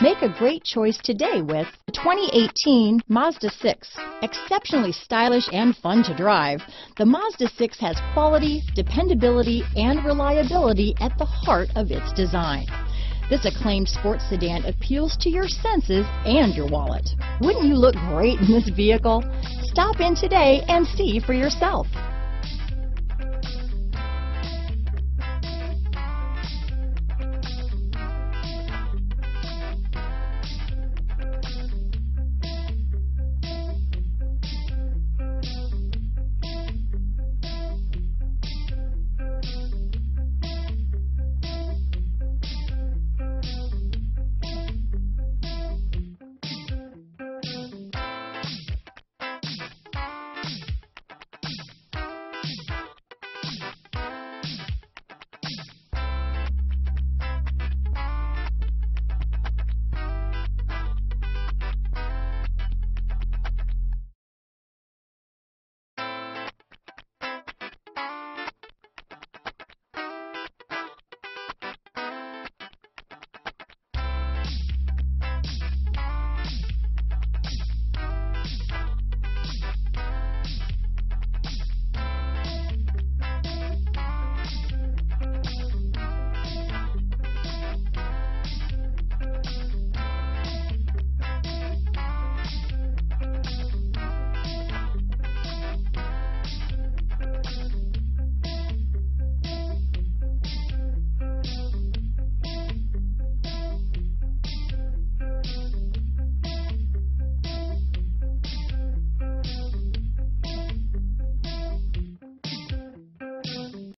Make a great choice today with the 2018 Mazda 6. Exceptionally stylish and fun to drive, the Mazda 6 has quality, dependability, and reliability at the heart of its design. This acclaimed sports sedan appeals to your senses and your wallet. Wouldn't you look great in this vehicle? Stop in today and see for yourself.